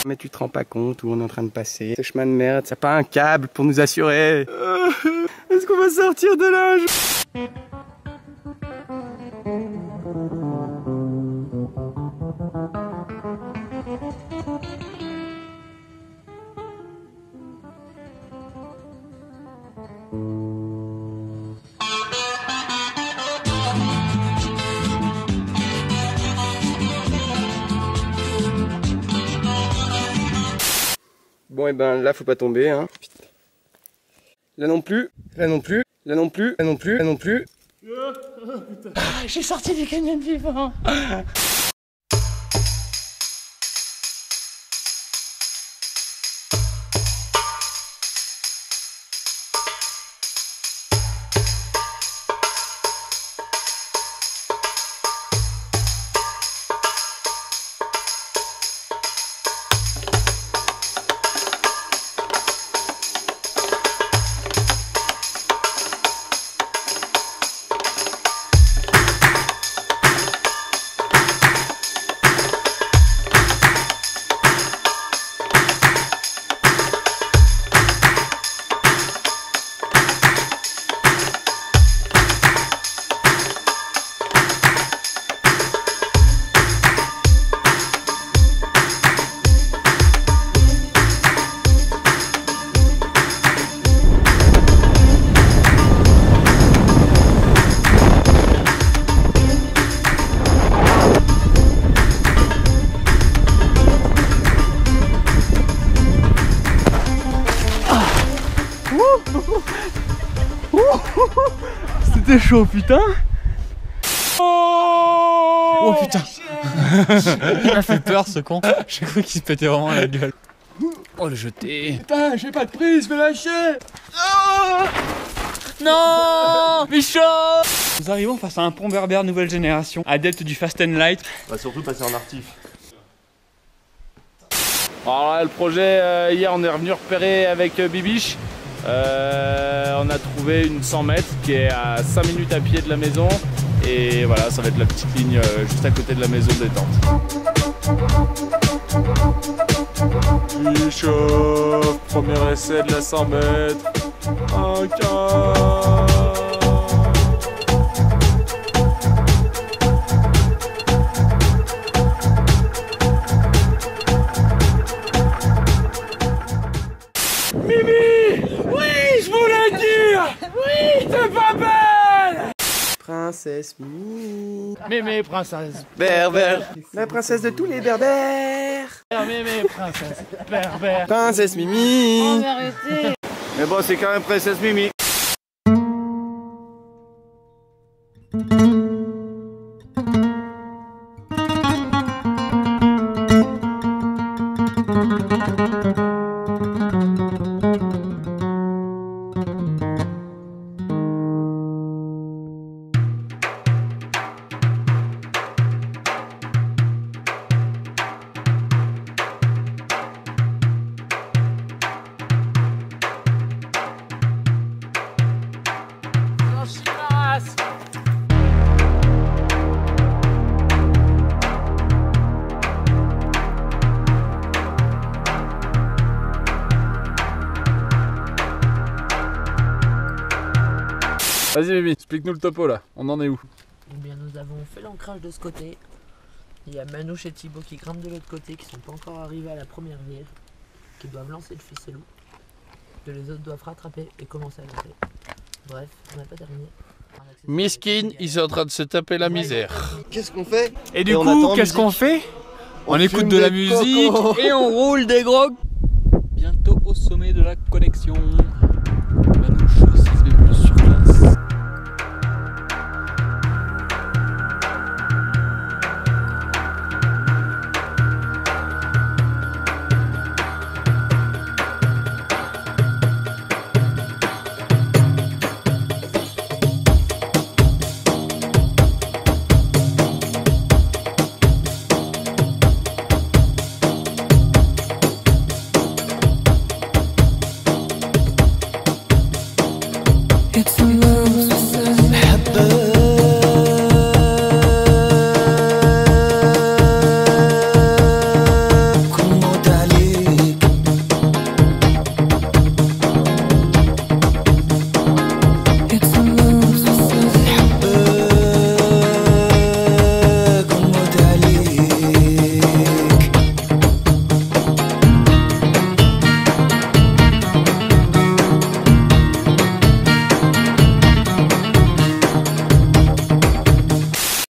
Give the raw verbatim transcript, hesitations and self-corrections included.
Mais tu te rends pas compte où on est en train de passer. Ce chemin de merde, ça n'a pas un câble pour nous assurer. Euh, Est-ce qu'on va sortir de là? Bon et ben là faut pas tomber hein. Là non plus, là non plus, là non plus, là non plus, là non plus. Ah, j'ai sorti du canyon vivant. C'était chaud putain. Oh, oh putain. Il m'a fait peur ce con. J'ai cru qu'il se pétait vraiment à la gueule. Oh le jeté. Putain j'ai pas de prise, je vais lâcher. Oh non Michaud. Nous arrivons face à un pont berbère nouvelle génération, adepte du fast and light. On va surtout passer en artif. Alors là, le projet, euh, hier on est revenu repérer avec euh, Bibiche. Euh, on a trouvé une cent mètres qui est à cinq minutes à pied de la maison. Et voilà, ça va être la petite ligne euh, juste à côté de la maison détente. Bichot, premier essai de la cent mètres. Un quart. Princesse Mimi. Mémé, princesse Berbère. La princesse de tous les berbères. Mémé, princesse berbère. Princesse Mimi. Oh, mais arrêtez. Mais bon, c'est quand même princesse Mimi. Vas-y Mimi, explique-nous le topo là, on en est où? Eh bien nous avons fait l'ancrage de ce côté. Il y a Manouche et Thibaut qui grimpent de l'autre côté, qui sont pas encore arrivés à la première vire, qui doivent lancer le ficello, que les autres doivent rattraper et commencer à lancer. Bref, on n'a pas terminé. Miskin, ils sont en train de se taper la misère. Qu'est-ce qu'on fait? Et du et coup, qu'est-ce qu'on fait? On, on écoute de la musique cocos. Et on roule des grogs. Bientôt au sommet de la connexion. Manouche.